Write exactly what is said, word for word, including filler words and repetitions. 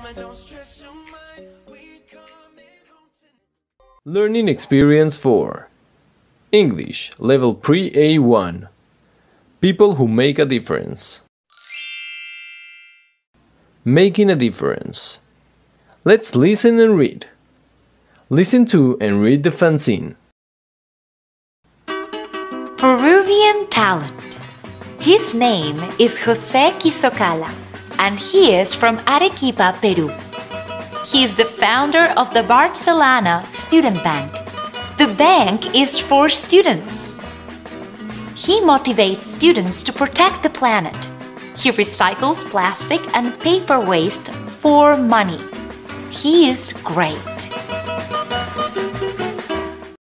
Learning Experience four. English, Level Pre A one. People who make a difference. Making a difference. Let's listen and read. Listen to and read the fanzine. Peruvian talent. His name is Jose Quisocala, and he is from Arequipa, Peru. He is the founder of the Barcelona Student Bank. The bank is for students. He motivates students to protect the planet. He recycles plastic and paper waste for money. He is great.